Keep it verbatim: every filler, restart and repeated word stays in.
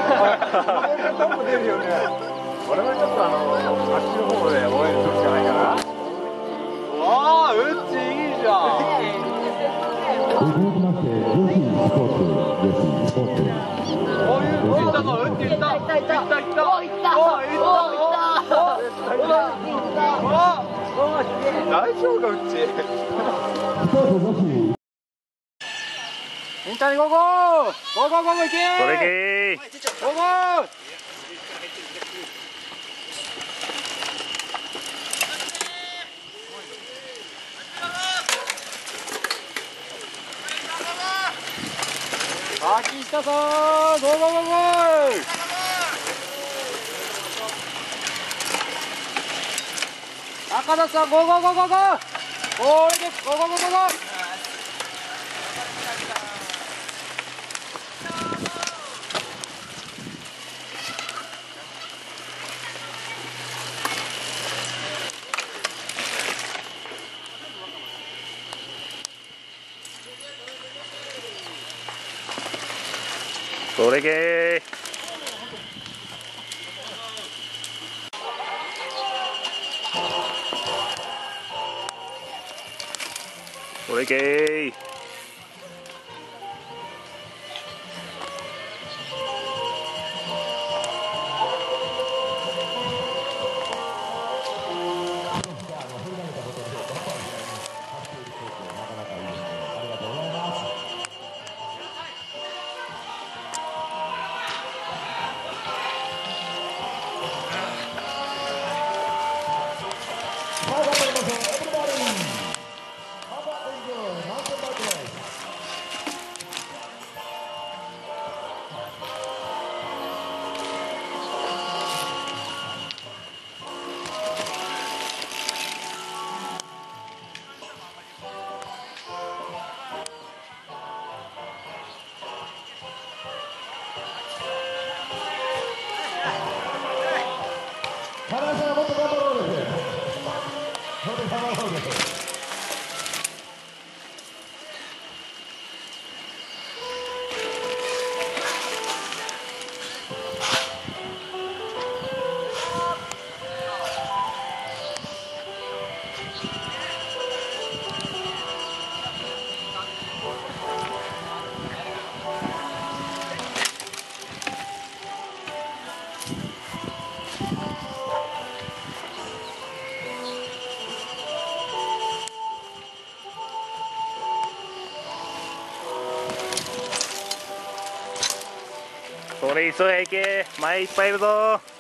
トップ出るよね。俺もちょっとあのあっちの方で応援するしかないかな。わあ、うっちいいじゃん。 続きまして女子スポーツ女子スポーツおいったぞ、うっちいった。いったいったいった。おいった。おいった。おいった。大丈夫か、うっち。 スポーツ女子インターにゴーゴーゴーゴーゴーゴーいけー。 それけーゴーゴー。秋下さん、ゴーゴーゴーゴー。赤田さん、ゴーゴーゴーゴーゴー。これでゴーゴーゴーゴーゴー。 それけーそれけーそれ急げいけ、前いっぱいいるぞ。